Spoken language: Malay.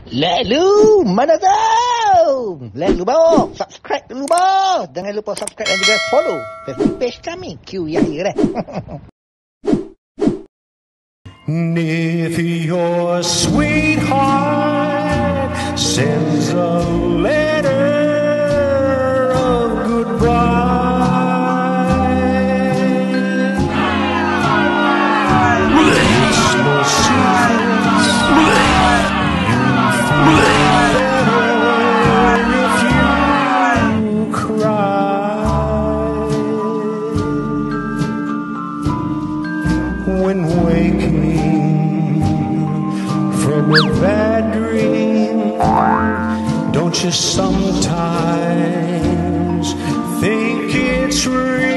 Lalu, mana tahu? Lalu bawah, subscribe dulu bawah. Jangan lupa subscribe dan juga follow Facebook page kami, Q Yahya. If your sweetheart sends a letter of goodbye, it's no secret you'll feel better if you cry. When waking from a bad dream, don't you sometimes think it's real?